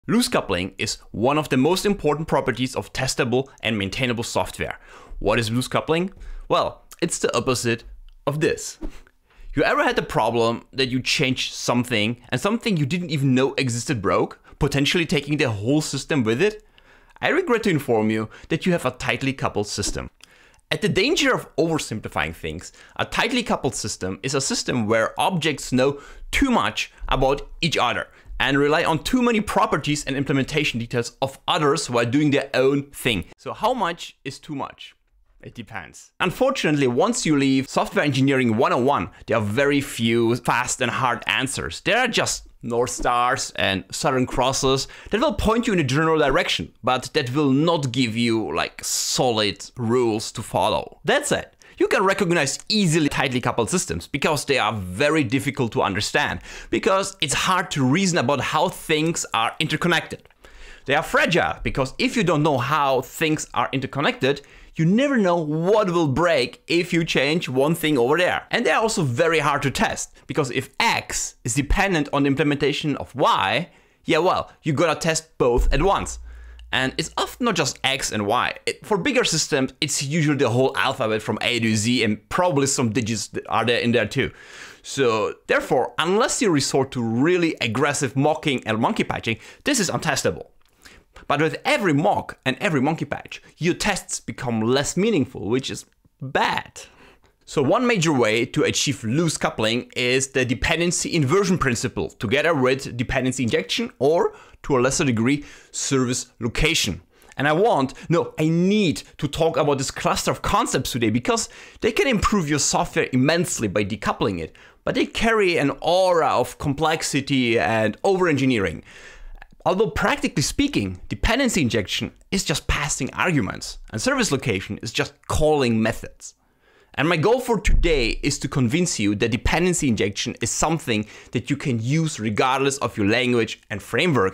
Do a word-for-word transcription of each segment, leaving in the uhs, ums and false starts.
Loose coupling is one of the most important properties of testable and maintainable software. What is loose coupling? Well, it's the opposite of this. You ever had the problem that you changed something and something you didn't even know existed broke, potentially taking the whole system with it? I regret to inform you that you have a tightly coupled system. At the danger of oversimplifying things, a tightly coupled system is a system where objects know too much about each other and rely on too many properties and implementation details of others while doing their own thing. So how much is too much? It depends. Unfortunately, once you leave Software Engineering one oh one, there are very few fast and hard answers. There are just North Stars and Southern Crosses that will point you in a general direction, but that will not give you like solid rules to follow. That said, you can recognize easily tightly coupled systems because they are very difficult to understand, because it's hard to reason about how things are interconnected. They are fragile because if you don't know how things are interconnected, you never know what will break if you change one thing over there. And they are also very hard to test, because if X is dependent on the implementation of Y, yeah, well, you gotta test both at once. And it's often not just X and Y. It, for bigger systems, it's usually the whole alphabet from A to Z, and probably some digits that are there in there too. So therefore, unless you resort to really aggressive mocking and monkey patching, this is untestable. But with every mock and every monkey patch, your tests become less meaningful, which is bad. So one major way to achieve loose coupling is the dependency inversion principle, together with dependency injection, or to a lesser degree, service location. And I want, no, I need to talk about this cluster of concepts today because they can improve your software immensely by decoupling it, but they carry an aura of complexity and over-engineering. Although practically speaking, dependency injection is just passing arguments, and service location is just calling methods. And my goal for today is to convince you that dependency injection is something that you can use regardless of your language and framework,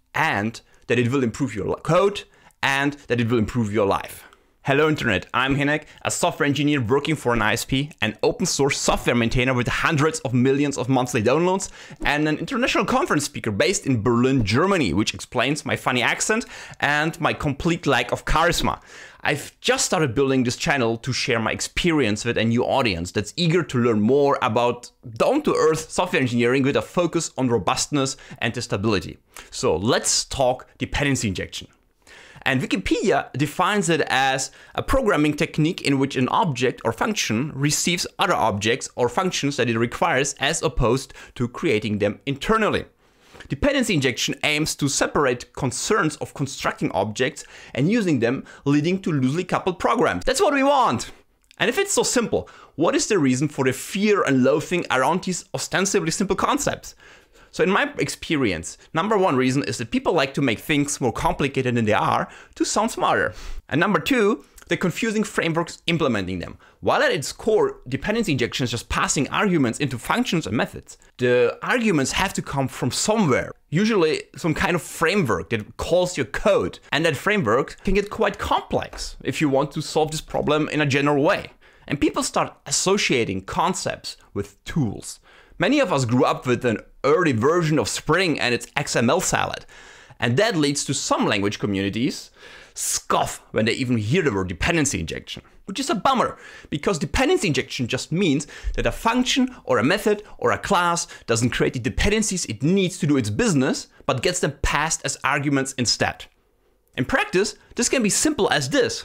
and that it will improve your code, and that it will improve your life. Hello Internet, I'm Hinek, a software engineer working for an I S P, an open source software maintainer with hundreds of millions of monthly downloads, and an international conference speaker based in Berlin, Germany, which explains my funny accent and my complete lack of charisma. I've just started building this channel to share my experience with a new audience that's eager to learn more about down-to-earth software engineering with a focus on robustness and testability. So let's talk dependency injection. And Wikipedia defines it as a programming technique in which an object or function receives other objects or functions that it requires, as opposed to creating them internally. Dependency injection aims to separate concerns of constructing objects and using them, leading to loosely coupled programs. That's what we want! And if it's so simple, what is the reason for the fear and loathing around these ostensibly simple concepts? So in my experience, number one reason is that people like to make things more complicated than they are to sound smarter. And number two, the confusing frameworks implementing them. While at its core, dependency injection is just passing arguments into functions and methods, the arguments have to come from somewhere, usually some kind of framework that calls your code. And that framework can get quite complex if you want to solve this problem in a general way. And people start associating concepts with tools. Many of us grew up with an early version of Spring and its X M L salad. And that leads to some language communities scoff when they even hear the word dependency injection, which is a bummer, because dependency injection just means that a function or a method or a class doesn't create the dependencies it needs to do its business, but gets them passed as arguments instead. In practice, this can be simple as this.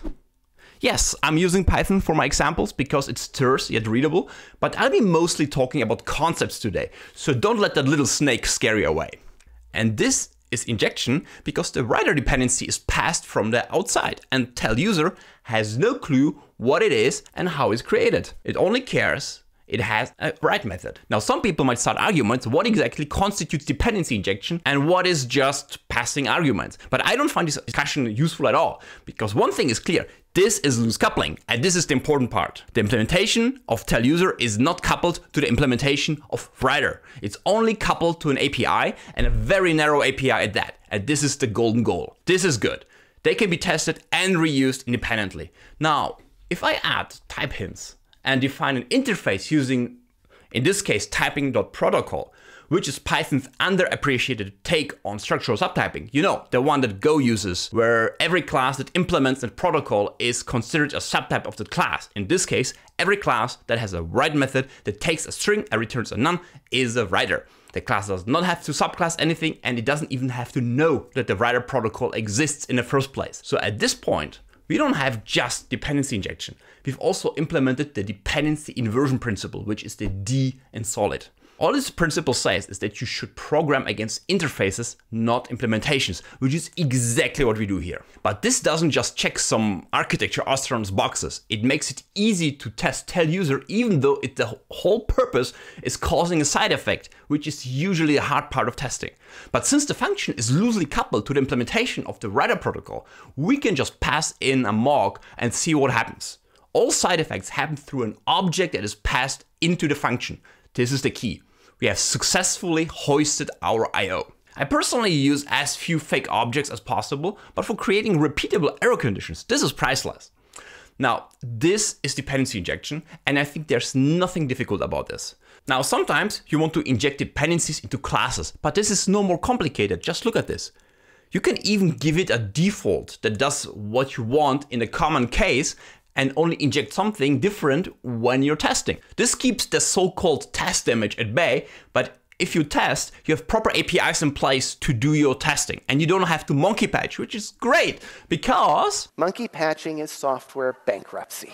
Yes, I'm using Python for my examples because it's terse yet readable, but I'll be mostly talking about concepts today, so don't let that little snake scare you away. And this is injection because the writer dependency is passed from the outside, and tell user has no clue what it is and how it's created. It only cares it has a write method. Now, some people might start arguments what exactly constitutes dependency injection and what is just passing arguments. But I don't find this discussion useful at all, because one thing is clear. This is loose coupling, and this is the important part. The implementation of tell user is not coupled to the implementation of writer. It's only coupled to an A P I, and a very narrow A P I at that. And this is the golden goal. This is good. They can be tested and reused independently. Now, if I add type hints and define an interface using, in this case, typing.protocol, which is Python's underappreciated take on structural subtyping. You know, the one that Go uses, where every class that implements a protocol is considered a subtype of the class. In this case, every class that has a write method that takes a string and returns a none is a writer. The class does not have to subclass anything, and it doesn't even have to know that the writer protocol exists in the first place. So at this point, we don't have just dependency injection. We've also implemented the dependency inversion principle, which is the D in Solid. All this principle says is that you should program against interfaces, not implementations, which is exactly what we do here. But this doesn't just check some architecture astronom's boxes. It makes it easy to test tell user, even though it, the whole purpose is causing a side effect, which is usually a hard part of testing. But since the function is loosely coupled to the implementation of the writer protocol, we can just pass in a mock and see what happens. All side effects happen through an object that is passed into the function. This is the key. We have successfully hoisted our I O. I personally use as few fake objects as possible, but for creating repeatable error conditions, this is priceless. Now, this is dependency injection, and I think there's nothing difficult about this. Now, sometimes you want to inject dependencies into classes, but this is no more complicated. Just look at this. You can even give it a default that does what you want in a common case, and only inject something different when you're testing. This keeps the so-called test damage at bay, but if you test, you have proper A P Is in place to do your testing, and you don't have to monkey patch, which is great because monkey patching is software bankruptcy.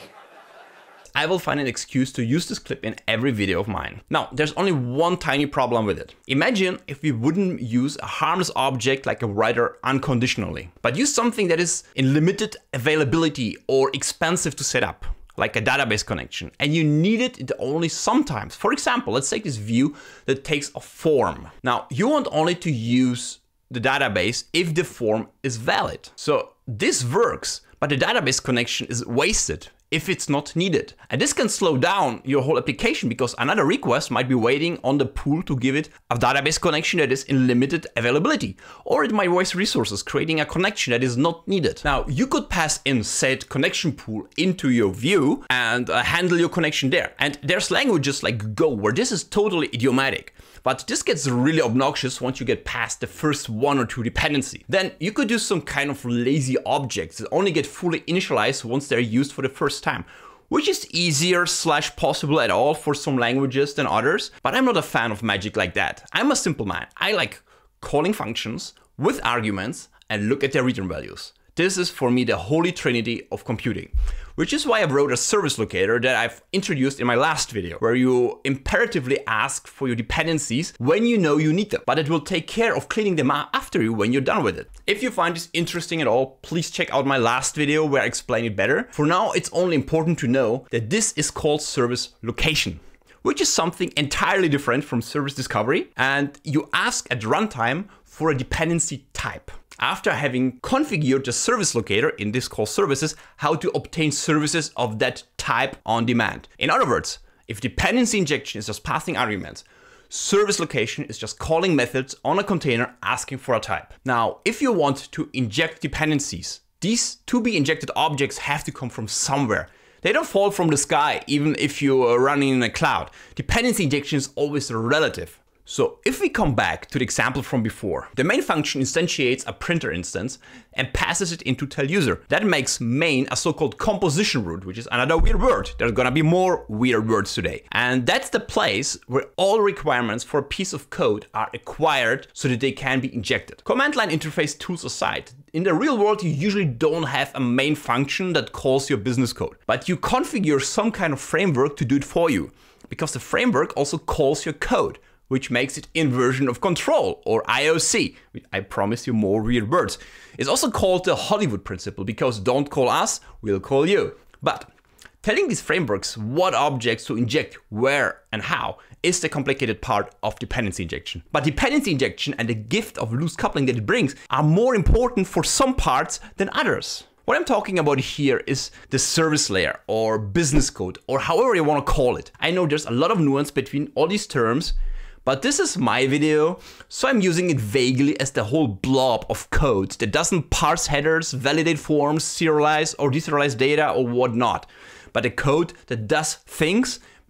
I will find an excuse to use this clip in every video of mine. Now, there's only one tiny problem with it. Imagine if we wouldn't use a harmless object like a writer unconditionally, but use something that is in limited availability or expensive to set up, like a database connection, and you need it only sometimes. For example, let's take this view that takes a form. Now, you want only to use the database if the form is valid. So this works, but the database connection is wasted if it's not needed. And this can slow down your whole application because another request might be waiting on the pool to give it a database connection that is in limited availability. Or it might waste resources creating a connection that is not needed. Now, you could pass in said connection pool into your view and uh, handle your connection there. And there's languages like Go where this is totally idiomatic. But this gets really obnoxious once you get past the first one or two dependency. Then you could use some kind of lazy objects that only get fully initialized once they're used for the first time, which is easier slash possible at all for some languages than others. But I'm not a fan of magic like that. I'm a simple man. I like calling functions with arguments and look at their return values. This is for me the holy trinity of computing, which is why I wrote a service locator that I've introduced in my last video, where you imperatively ask for your dependencies when you know you need them, but it will take care of cleaning them up after you when you're done with it. If you find this interesting at all, please check out my last video where I explain it better. For now, it's only important to know that this is called service location, which is something entirely different from service discovery, and you ask at runtime for a dependency type. After having configured the service locator, in this call services, how to obtain services of that type on demand. In other words, if dependency injection is just passing arguments, service location is just calling methods on a container asking for a type. Now, if you want to inject dependencies, these to be injected objects have to come from somewhere. They don't fall from the sky, even if you are running in a cloud. Dependency injection is always relative. So if we come back to the example from before, the main function instantiates a printer instance and passes it into tell user. That makes main a so-called composition root, which is another weird word. There's gonna be more weird words today. And that's the place where all requirements for a piece of code are acquired so that they can be injected. Command line interface tools aside, in the real world, you usually don't have a main function that calls your business code, but you configure some kind of framework to do it for you, because the framework also calls your code, which makes it inversion of control, or I O C. I promise you more weird words. It's also called the Hollywood principle, because don't call us, we'll call you. But telling these frameworks what objects to inject, where and how is the complicated part of dependency injection. But dependency injection and the gift of loose coupling that it brings are more important for some parts than others. What I'm talking about here is the service layer or business code, or however you want to call it. I know there's a lot of nuance between all these terms, but this is my video, so I'm using it vaguely as the whole blob of code that doesn't parse headers, validate forms, serialize or deserialize data or whatnot, but a code that does things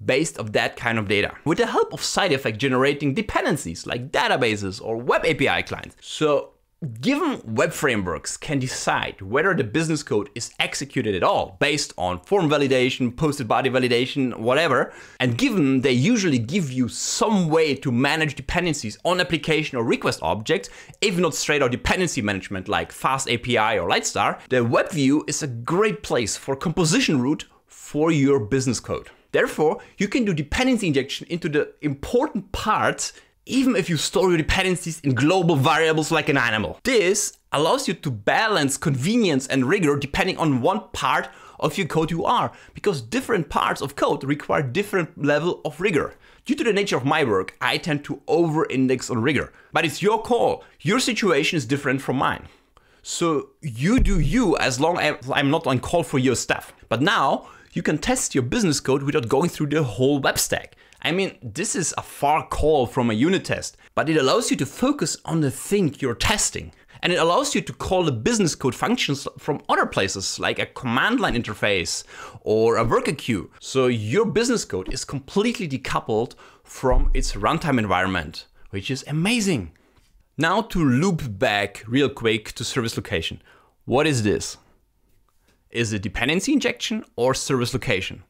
based on that kind of data with the help of side effect generating dependencies like databases or web A P I clients. So given web frameworks can decide whether the business code is executed at all based on form validation, posted body validation, whatever, and given they usually give you some way to manage dependencies on application or request objects, if not straight out dependency management like Fast A P I or Lightstar, the web view is a great place for composition root for your business code. Therefore, you can do dependency injection into the important parts even if you store your dependencies in global variables like an animal. This allows you to balance convenience and rigor depending on what part of your code you are, because different parts of code require different level of rigor. Due to the nature of my work, I tend to over-index on rigor, but it's your call. Your situation is different from mine. So you do you as long as I'm not on call for your stuff. But now you can test your business code without going through the whole web stack. I mean, this is a far call from a unit test, but it allows you to focus on the thing you're testing. And it allows you to call the business code functions from other places, like a command line interface or a worker queue. So your business code is completely decoupled from its runtime environment, which is amazing. Now to loop back real quick to service location. What is this? Is it dependency injection or service location?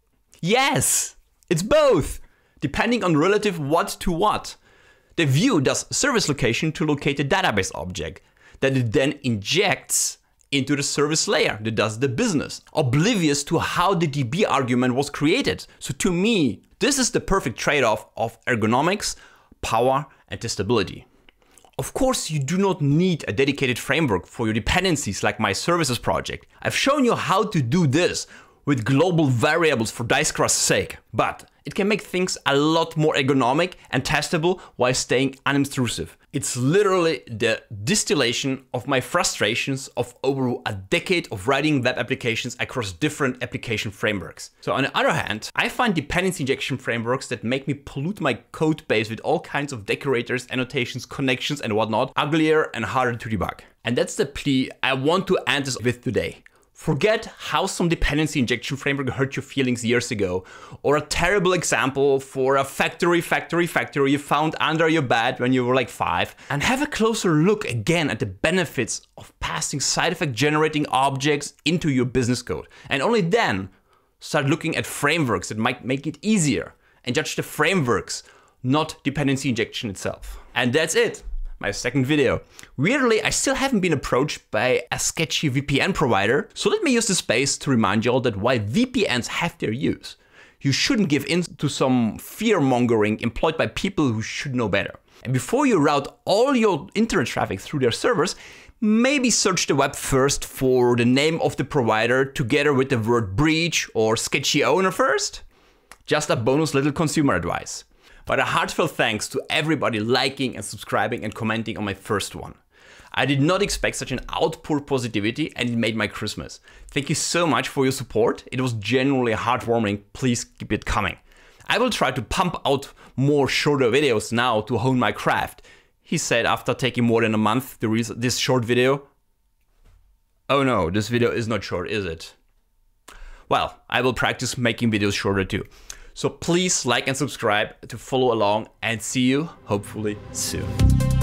Yes! It's both, depending on relative what to what. The view does service location to locate the database object that it then injects into the service layer that does the business, oblivious to how the D B argument was created. So to me, this is the perfect trade-off of ergonomics, power, and testability. Of course, you do not need a dedicated framework for your dependencies like my services project. I've shown you how to do this with global variables for Dicecrust's sake, but it can make things a lot more ergonomic and testable while staying unintrusive. It's literally the distillation of my frustrations of over a decade of writing web applications across different application frameworks. So on the other hand, I find dependency injection frameworks that make me pollute my code base with all kinds of decorators, annotations, connections and whatnot uglier and harder to debug. And that's the plea I want to end this with today. Forget how some dependency injection framework hurt your feelings years ago, or a terrible example for a factory, factory, factory you found under your bed when you were like five, and have a closer look again at the benefits of passing side effect generating objects into your business code. And only then start looking at frameworks that might make it easier and judge the frameworks, not dependency injection itself. And that's it. My second video. Weirdly, I still haven't been approached by a sketchy V P N provider, so let me use this space to remind you all that while V P Ns have their use, you shouldn't give in to some fear-mongering employed by people who should know better. And before you route all your internet traffic through their servers, maybe search the web first for the name of the provider together with the word breach or sketchy owner first. Just a bonus little consumer advice. But a heartfelt thanks to everybody liking and subscribing and commenting on my first one. I did not expect such an outpour of positivity, and it made my Christmas. Thank you so much for your support. It was genuinely heartwarming. Please keep it coming. I will try to pump out more shorter videos now to hone my craft, he said after taking more than a month to release this short video. Oh no, this video is not short, is it? Well, I will practice making videos shorter too. So please like and subscribe to follow along, and see you hopefully soon.